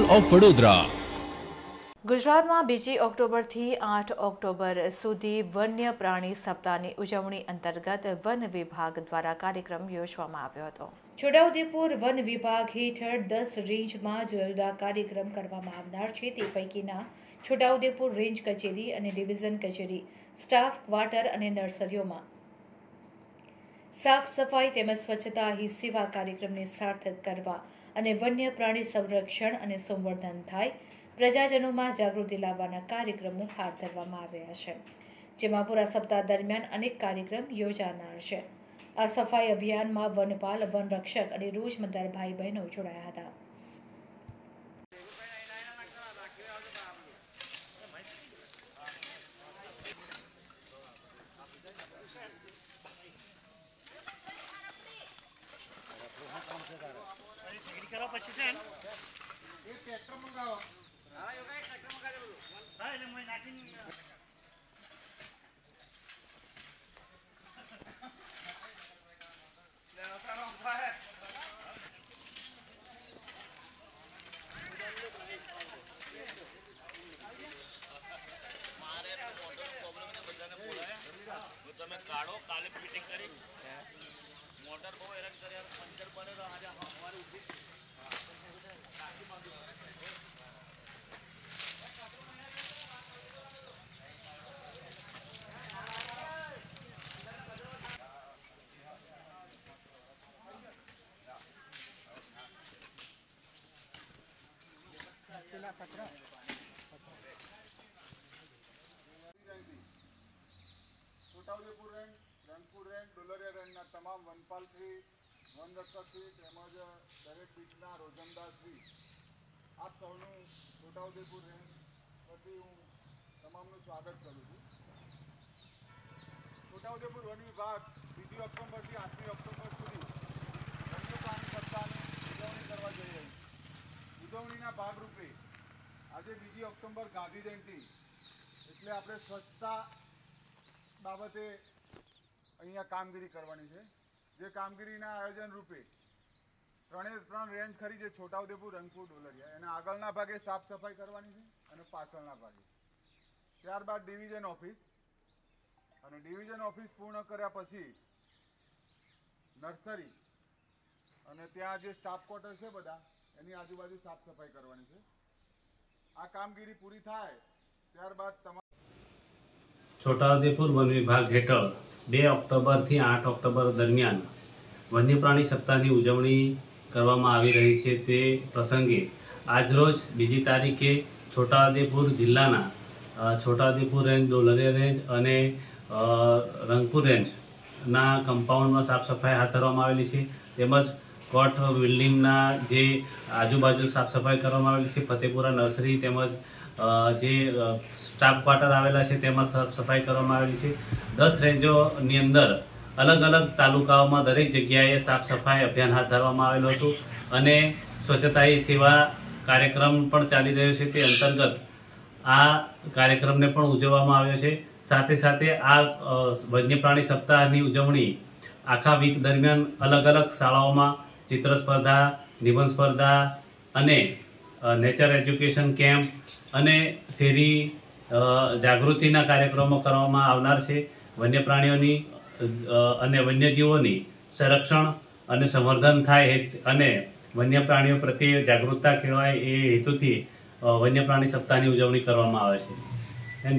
Of Vadodara. ગુજરાતમાં 2 ઓક્ટોબરથી 8 October સુધી વન્ય પ્રાણી સપ્તાહની ઉજવણી અંતર્ગત વન વિભાગ દ્વારા કાર્યક્રમ યોજવામાં આવ્યો હતો। છોટાઉદેપુર વન વિભાગ હેઠળ 10 રેન્જમાં જુદા જુદા કાર્યક્રમ કરવામાં આવનાર છે। તે પૈકીના છોટાઉદેપુર રેન્જ કચેરી અને ડિવિઝન કચેરી, સ્ટાફ ક્વાર્ટર અને નર્સરીઓમાં સાફ સફાઈ તેમજ સ્વચ્છતા હી સેવા કાર્યક્રમને સાર્થક કરવા અને વન્ય પ્રાણી સંરક્ષણ અને સંવર્ધન થાય, પ્રજાજનોમાં જાગૃતિ લાવવાના કાર્યક્રમો હાથ ધરવામાં આવ્યા છે, જેમાં પૂરા સપ્તાહ દરમિયાન અનેક કાર્યક્રમ યોજાનાર છે। આ સફાઈ અભિયાનમાં વનપાલ, વનરક્ષક અને રોજમદાર ભાઈ બહેનો જોડાયા હતા। તમે કાઢો કાલે ફિટિંગ કરી મોટર બહુ હેરાન કરે પંચર પડે તો આજે અમારે ઉઠી છોટાઉદેપુર રેન્જ, રંગપુર રેન્જ, ડોલરિયા રેન્જના તમામ વનપાલશ્રી, વનરક્ષકશ્રી તેમજ દરેક બીટના રોજમદારશ્રી, આપ સૌનું છોટાઉદેપુર રેન્જ પરથી હું તમામનું સ્વાગત કરું છું। છોટાઉદેપુર વન વિભાગ 2 ઓક્ટોબરથી 8 ઓક્ટોબર સુધી વન્ય પ્રાણી સપ્તાહની ઉજવણી કરવા જઈ રહી છે। ઉજવણીના ભાગરૂપે આજે 2 ઓક્ટોબર ગાંધી જયંતિ એટલે આપણે સ્વચ્છતા બાબતે અહીંયા કામગીરી કરવાની છે। જે કામગીરીના આયોજન રૂપે 3 રેન્જ ખરી છે, છોટાઉદેપુર, રંગપુર, ડોલરિયા, એના આગળના ભાગે સાફ સફાઈ કરવાની છે અને પાછળના ભાગે, ત્યારબાદ ડિવિઝન ઓફિસ, અને ડિવિઝન ઓફિસ પૂર્ણ કર્યા પછી નર્સરી અને ત્યાં જે સ્ટાફ ક્વાર્ટર છે બધા એની આજુબાજુ સાફ સફાઈ કરવાની છે। આ કામગીરી પૂરી થાય ત્યારબાદ છોટાઉદેપુર વન વિભાગ હેઠળ 2 ઓક્ટોબરથી 8 ઓક્ટોબર દરમિયાન વન્ય પ્રાણી સપ્તાહની ઉજવણી કરવામાં આવી રહી છે। તે પ્રસંગે આજરોજ 2 તારીખે છોટાઉદેપુર જિલ્લાના છોટાઉદેપુર રેન્જ, ડોલરિયા રેન્જ અને રંગપુર રેન્જના કમ્પાઉન્ડમાં સાફ સફાઈ હાથ ધરવામાં આવેલી છે, તેમજ કોર્ટ બિલ્ડિંગના જે આજુબાજુ સાફ સફાઈ કરવામાં આવેલી છે, ફતેપુરા નર્સરી તેમજ જે સ્ટાફ ક્વાર્ટર આવેલા છે તેમાં સાફ સફાઈ કરવામાં આવેલી છે। 10 રેન્જોની અંદર અલગ અલગ તાલુકાઓમાં દરેક જગ્યાએ સાફ સફાઈ અભિયાન હાથ ધરવામાં આવેલું હતું અને સ્વચ્છતા હી સેવા કાર્યક્રમ પણ ચાલી રહ્યો છે। તે અંતર્ગત આ કાર્યક્રમને પણ ઉજવવામાં આવ્યો છે। સાથે સાથે આ વન્ય પ્રાણી સપ્તાહની ઉજવણી આખા વીક દરમિયાન અલગ અલગ શાળાઓમાં ચિત્ર સ્પર્ધા, નિબંધ સ્પર્ધા અને નેચર એજ્યુકેશન કેમ્પ અને શેરી જાગૃતિના કાર્યક્રમો કરવામાં આવનાર છે। વન્ય પ્રાણીઓની અને વન્યજીવોની સંરક્ષણ અને સંવર્ધન થાય અને વન્ય પ્રાણીઓ પ્રત્યે જાગૃતતા કેળવાય એ હેતુથી વન્ય પ્રાણી સપ્તાહની ઉજવણી કરવામાં આવે છે।